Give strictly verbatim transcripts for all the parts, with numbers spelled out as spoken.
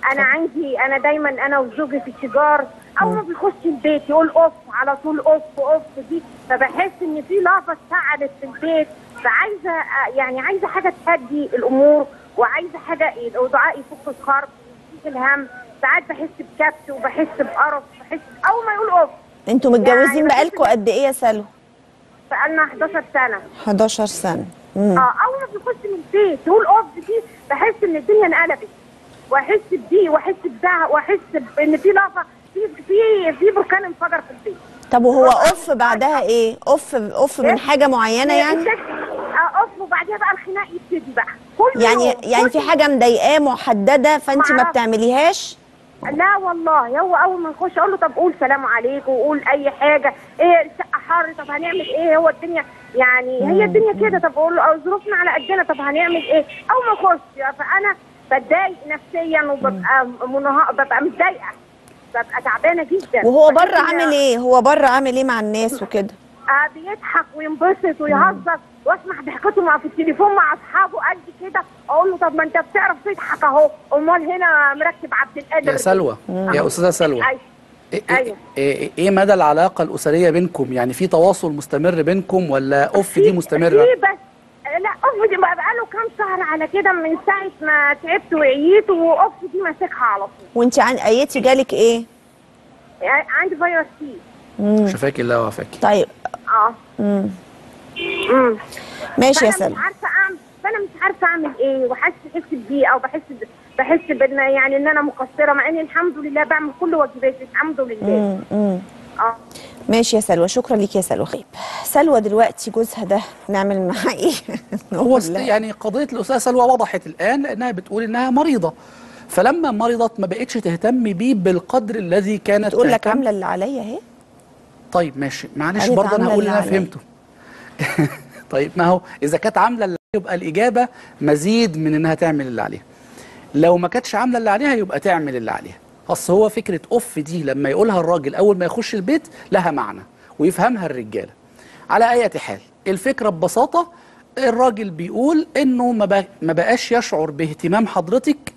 انا عندي انا دايما انا وزوجي في الشجار، اول ما بيخش البيت يقول اوف على طول، اوف اوف دي، فبحس ان في لحظه اتفعلت في البيت، فعايزه يعني عايزه حاجه تهدي الامور، وعايزه حاجه ودعاء يفك الكرب ويفك الهم. ساعات بحس بكبت وبحس بقرف، بحس اول ما يقول اوف. انتوا متجوزين يعني بقالكم قد ايه يا سلوى؟ بقالنا حداشر سنه. حداشر سنه. امم اه اول ما بيخش من البيت يقول اوف دي، بحس ان الدنيا انقلبت، واحس بضيق واحس بزهق واحس بان في لحظه في في في بركان انفجر في البيت. طب وهو اوف بعدها ايه؟ اوف اوف من حاجه معينه يعني؟ اه اوف وبعدها بقى الخناق يبتدي بقى كل يعني يوم يعني في حاجه مضايقاه محدده فانت ما بتعمليهاش؟ لا والله، هو اول ما نخش اقول له طب قول سلام عليكم وقول اي حاجه، ايه الشقه حر، طب هنعمل ايه، هو الدنيا يعني هي الدنيا كده، طب اقول له ظروفنا على قدنا، طب هنعمل ايه. اول ما اخش فانا بتضايق نفسيا وببقى منها... ببقى متضايقه، ببقى تعبانه جدا. وهو بره عامل ايه؟ هو بره عامل ايه مع الناس وكده؟ آه بيضحك وينبسط ويهزر، واسمع ضحكته مع في التليفون مع اصحابه قد كده، اقول له طب ما انت بتعرف تضحك اهو، امال هنا مركب عبد القادر. يا سلوى، يا استاذه سلوى، أيوة. إيه, أيوة. إيه, ايه مدى العلاقه الاسريه بينكم؟ يعني في تواصل مستمر بينكم ولا اوف دي مستمره؟ في بس لا، اوف دي بقى له كام شهر على كده، من ساعه ما تعبت وعييت، واوف دي ماسكها على طول. وانت عن ايتي جالك ايه؟ يعني عندي فيروس سي. شفاكي الله وعافاكي. طيب اه امم امم ماشي يا سلمى. مش عارفه اعمل، فانا مش عارفه اعمل ايه، وحاسه بحس بضيقه او بحس بحس بان يعني ان انا مقصره، مع اني الحمد لله بعمل كل واجباتي الحمد لله. امم اه ماشي يا سلوى، شكرا ليك يا سلوى. طيب سلوى دلوقتي جوزها ده نعمل معاه ايه؟ هو يعني قضيه الاستاذه سلوى وضحت الان، لانها بتقول انها مريضه، فلما مرضت ما بقتش تهتم بيه بالقدر الذي كانت تقول لك عامله اللي عليا اهي. طيب ماشي، معلش برضه انا هقول اللي انا فهمته. طيب ما هو اذا كانت عامله اللي يبقى الاجابه مزيد من انها تعمل اللي عليها. لو ما كانتش عامله اللي عليها يبقى تعمل اللي عليها. اصل هو فكره اوف دي لما يقولها الراجل اول ما يخش البيت لها معنى ويفهمها الرجاله. على اي حال الفكره ببساطه، الراجل بيقول انه ما بقاش يشعر باهتمام حضرتك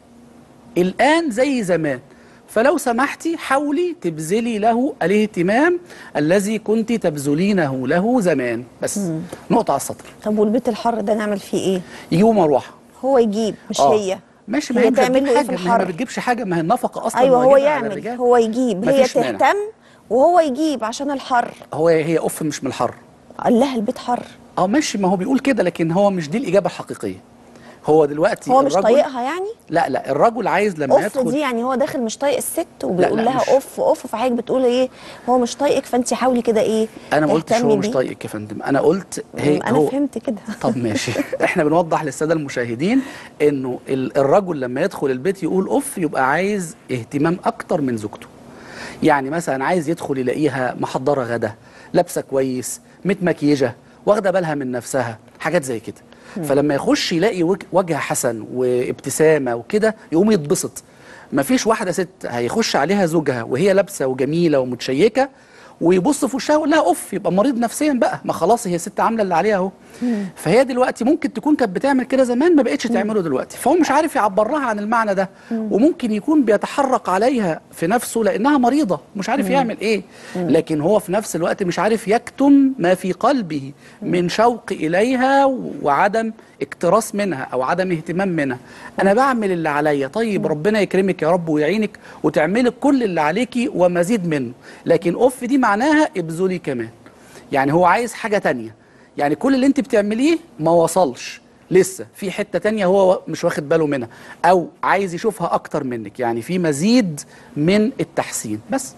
الان زي زمان، فلو سمحتي حاولي تبذلي له الاهتمام الذي كنت تبذلينه له زمان. بس مم. نقطة على السطر. طب والبيت الحر ده نعمل فيه ايه؟ يجيبوا مروحة. هو يجيب مش آه. هي. ماشي، ما هي تعمل ايه في الحر؟ ما هي ما بتجيبش حاجة، ما هي النفقة أصلا أيوه هو يعمل، هو يجيب، هي تهتم مانع. وهو يجيب عشان الحر. هو هي أوف مش من الحر. قال لها البيت حر. اه ماشي، ما هو بيقول كده، لكن هو مش دي الإجابة الحقيقية. هو دلوقتي هو مش طايقها يعني؟ لا لا، الرجل عايز لما أوف يدخل اوف دي يعني هو داخل مش طايق الست وبيقول لا لا لها اوف اوف، فحضرتك بتقول ايه؟ هو مش طايقك فانت حاولي كده ايه؟ انا ما قلتش هو مش طايقك يا فندم، انا قلت هي انا هو فهمت كده. طب ماشي. احنا بنوضح للساده المشاهدين انه الرجل لما يدخل البيت يقول اوف يبقى عايز اهتمام اكتر من زوجته. يعني مثلا عايز يدخل يلاقيها محضره غدا، لابسه كويس، متمكيجه، واخده بالها من نفسها، حاجات زي كده. فلما يخش يلاقي وجه حسن وابتسامه وكده يقوم يتبسط. مفيش واحده ست هيخش عليها زوجها وهي لابسه وجميله ومتشيكه ويبص في وشها ويقول لها اوف، يبقى مريض نفسيا بقى، ما خلاص هي ست عامله اللي عليها اهو. فهي دلوقتي ممكن تكون كانت بتعمل كده زمان ما بقتش تعمله دلوقتي، فهو مش عارف يعبر لها عن المعنى ده، وممكن يكون بيتحرك عليها في نفسه لانها مريضه مش عارف يعمل ايه، لكن هو في نفس الوقت مش عارف يكتم ما في قلبه من شوق اليها وعدم اكتراث منها او عدم اهتمام منها. انا بعمل اللي عليا، طيب ربنا يكرمك يا رب ويعينك وتعملي كل اللي عليكي ومزيد منه، لكن اوف دي معناها ابذلي كمان. يعني هو عايز حاجه تانية، يعني كل اللي انت بتعمليه ما وصلش لسه، في حته تانية هو مش واخد باله منها او عايز يشوفها اكتر منك، يعني في مزيد من التحسين بس.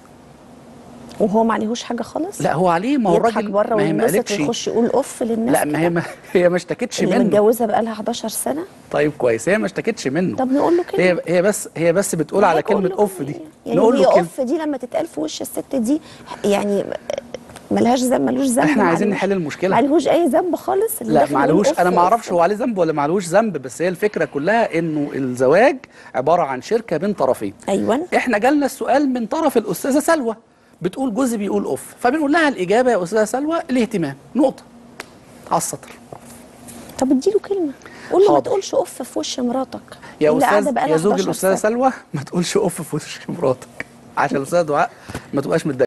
وهو ما عليهوش حاجه خالص؟ لا هو عليه، ما هو الراجل بره وينبسط ويخش يقول اوف للناس. لا ما هي ما هي ما اشتكتش منه، اللي متجوزه بقى لها حداشر سنه. طيب كويس، هي ما اشتكتش منه. طب نقول له كده، هي هي بس هي بس بتقول على كلمه اوف دي، يعني نقول له اوف دي لما تتقال في وش الست دي يعني ملهاش ذنب، ملوش ذنب. احنا عايزين نحل المشكله، معلهوش اي ذنب خالص. لا معلهوش، انا ما اعرفش هو عليه ذنب ولا معلهوش ذنب، بس هي الفكره كلها انه الزواج عباره عن شركه بين طرفين. ايوه، احنا جالنا السؤال من طرف الاستاذه سلوى، بتقول جوزي بيقول اوف، فبنقول لها الاجابه يا استاذه سلوى الاهتمام، نقطه على السطر. طب اديله كلمه، قول له ما حاضر. تقولش اوف في وش مراتك يا اللي قاعدة استاذ بقالها يا زوج حداشر الاستاذه سنة. سلوى ما تقولش اوف في وش مراتك عشان الاستاذه دعاء ما تبقاش متضايقه.